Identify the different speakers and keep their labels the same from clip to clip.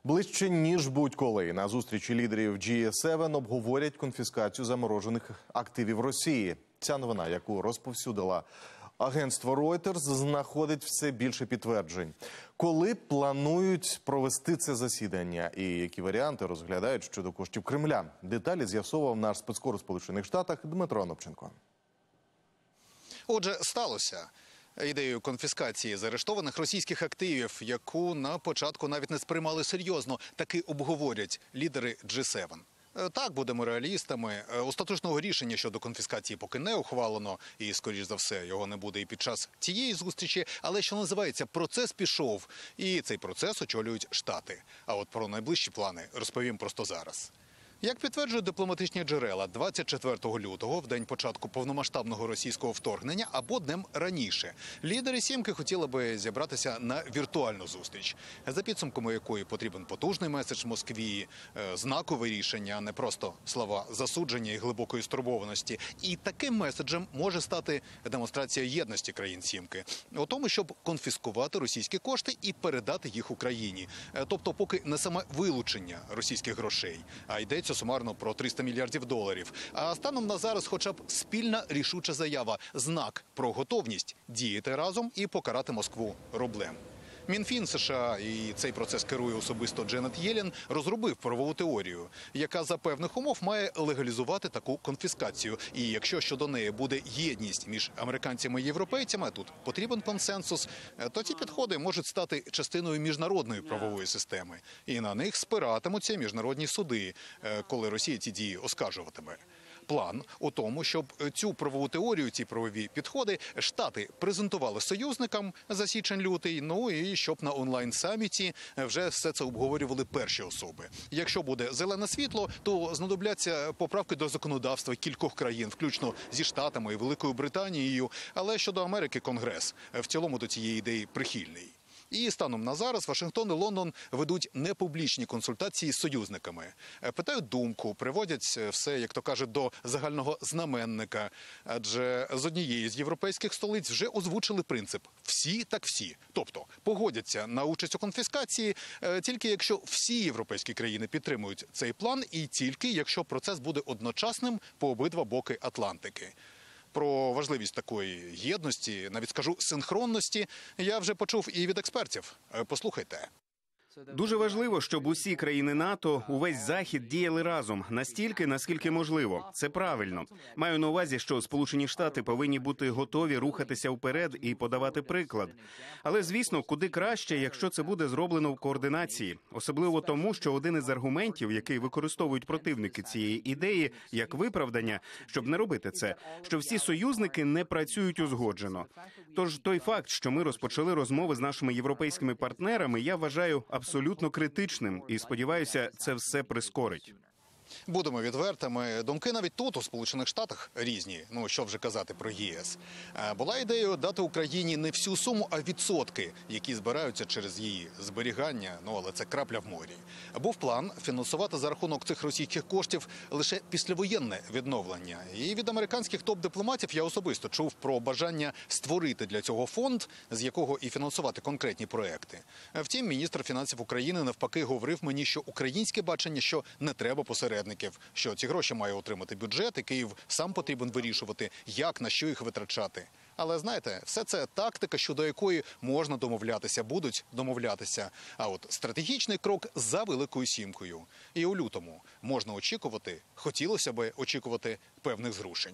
Speaker 1: Ближче, ніж будь-коли. На зустрічі лідерів G7 обговорять конфіскацію заморожених активів Росії. Ця новина, яку розповсюдила агентство Reuters, знаходить все більше підтверджень. Коли планують провести це засідання і які варіанти розглядають щодо коштів Кремля? Деталі з'ясовував наш спецкор у Сполучених Штатах Дмитро Анопченко.
Speaker 2: Отже, сталося. Ідею конфіскації заарештованих російських активів, яку на початку навіть не сприймали серйозно, таки обговорять лідери G7. Так, будемо реалістами. Остаточного рішення щодо конфіскації поки не ухвалено, і, скоріш за все, його не буде і під час цієї зустрічі. Але, що називається, процес пішов, і цей процес очолюють Штати. А от про найближчі плани розповім просто зараз. Як підтверджують дипломатичні джерела, 24 лютого, в день початку повномасштабного російського вторгнення або днем раніше, лідери «сімки» хотіли би зібратися на віртуальну зустріч, за підсумками якої потрібен потужний меседж Москві, знакове рішення, а не просто слова засудження і глибокої стурбованості. І таким меседжем може стати демонстрація єдності країн «сімки» у тому, щоб конфіскувати російські кошти і передати їх Україні. Тобто поки не саме вилучення російських грошей, а йдеться сумарно про 300 мільярдів доларів. А станом на зараз хоча б спільна рішуча заява – знак про готовність діяти разом і покарати Москву рублем. Мінфін США, і цей процес керує особисто Дженет Єлен, розробив правову теорію, яка за певних умов має легалізувати таку конфіскацію. І якщо щодо неї буде єдність між американцями і європейцями, тут потрібен консенсус, то ці підходи можуть стати частиною міжнародної правової системи. І на них спиратимуться міжнародні суди, коли Росія ці дії оскаржуватиме. План у тому, щоб цю правову теорію, ці правові підходи Штати презентували союзникам за січень-лютий, ну і щоб на онлайн-саміті вже все це обговорювали перші особи. Якщо буде зелене світло, то знадобляться поправки до законодавства кількох країн, включно зі Штатами і Великою Британією, але щодо Америки Конгрес в цілому до цієї ідеї прихильний. І станом на зараз Вашингтон і Лондон ведуть непублічні консультації з союзниками. Питають думку, приводять все, як то кажуть, до загального знаменника. Адже з однієї з європейських столиць вже озвучили принцип «всі так всі». Тобто погодяться на участь у конфіскації тільки якщо всі європейські країни підтримують цей план і тільки якщо процес буде одночасним по обидва боки Атлантики. Про важливість такої єдності, навіть скажу синхронності, я вже почув і від експертів. Послухайте.
Speaker 3: Дуже важливо, щоб усі країни НАТО, увесь Захід діяли разом, настільки, наскільки можливо. Це правильно. Маю на увазі, що Сполучені Штати повинні бути готові рухатися вперед і подавати приклад. Але, звісно, куди краще, якщо це буде зроблено в координації. Особливо тому, що один із аргументів, який використовують противники цієї ідеї, як виправдання, щоб не робити це, що всі союзники не працюють узгоджено. Тож той факт, що ми розпочали розмови з нашими європейськими партнерами, я вважаю абсолютно критичним і, сподіваюся, це все прискорить.
Speaker 2: Будемо відвертими. Думки навіть тут, у Сполучених Штатах, різні. Ну, що вже казати про ЄС. Була ідея дати Україні не всю суму, а відсотки, які збираються через її зберігання. Ну, але це крапля в морі. Був план фінансувати за рахунок цих російських коштів лише післявоєнне відновлення. І від американських топ-дипломатів я особисто чув про бажання створити для цього фонд, з якого і фінансувати конкретні проекти. Втім, міністр фінансів України навпаки говорив мені, що українське бачення, що не треба посередників, що ці гроші має отримати бюджет, і Київ сам потрібен вирішувати, як, на що їх витрачати. Але, знаєте, все це тактика, щодо якої можна домовлятися, будуть домовлятися. А от стратегічний крок за Великою сімкою. І у лютому можна очікувати, хотілося би очікувати певних зрушень.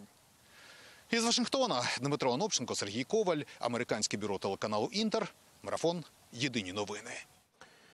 Speaker 2: Із Вашингтона Дмитро Анопченко, Сергій Коваль, американське бюро телеканалу «Інтер», Марафон, Єдині новини.